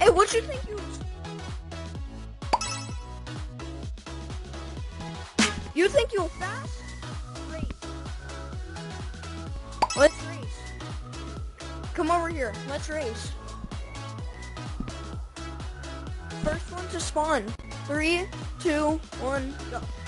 Hey, what you think you? You think you'll fast? Race. Let's race. Come over here. Let's race. First one to spawn. 3, 2, 1, go.